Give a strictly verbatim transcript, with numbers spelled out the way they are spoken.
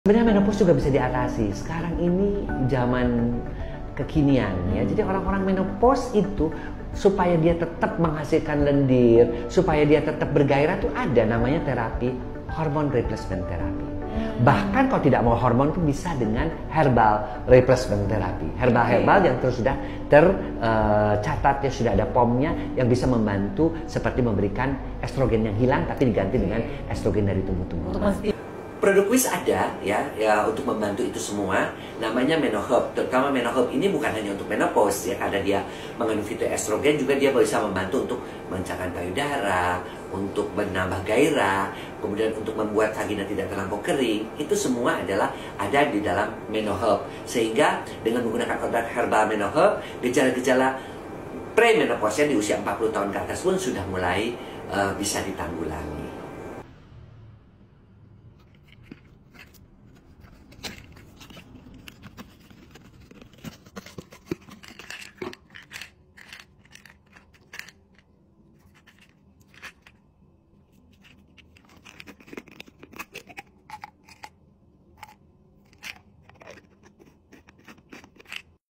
Sebenarnya menopause juga bisa diatasi. Sekarang ini zaman kekinian ya. Jadi orang-orang menopause itu supaya dia tetap menghasilkan lendir, supaya dia tetap bergairah tuh ada namanya terapi hormon replacement therapy. Bahkan kalau tidak mau hormon itu bisa dengan herbal replacement therapy. Herbal-herbal yang terus sudah tercatat ya, sudah ada pomnya yang bisa membantu seperti memberikan estrogen yang hilang tapi diganti dengan estrogen dari tumbuh-tumbuhan. Produk Wis ada ya, ya untuk membantu itu semua. Namanya Menoherb. Terutama Menoherb ini bukan hanya untuk menopause ya, karena dia mengandung fitoestrogen, juga dia bisa membantu untuk melancarkan payudara, untuk menambah gairah, kemudian untuk membuat vagina tidak terlampau kering. Itu semua adalah ada di dalam Menoherb. Sehingga dengan menggunakan obat herbal Menoherb, gejala-gejala premenopause di usia empat puluh tahun ke atas pun sudah mulai uh, bisa ditanggulangi.